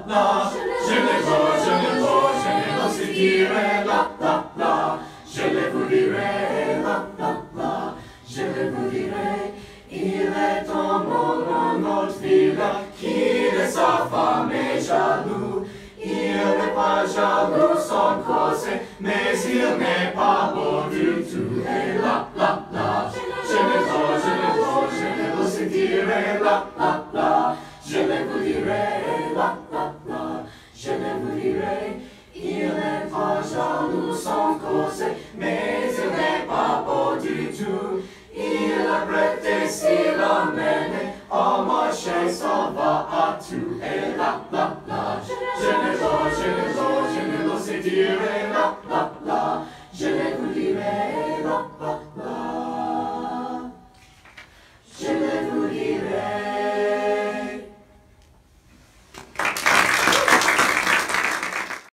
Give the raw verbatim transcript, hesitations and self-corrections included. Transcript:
la. Je les vois, je les vois, je les aussi dirai la, la, la. Je les vous dirai la, la, la. Je les vous dirai. Il est un monde dans notre ville qui de sa femme est jaloux. Il n'est pas jaloux son cause, mais il n'est pas beau du tout. Et la, la, la. Je les vois, je les vois, je les aussi dirai la, la, la. Je les vous dirai la, la, la. Je les vous dirai. Il n'est pas jaloux son cause, mais il n'est pas beau du tout. Il a prêté s'il l'emmène, en marchant s'en va à tout. Et la, la, la. Je les vois, je les vois, je les aussi dirai la, la.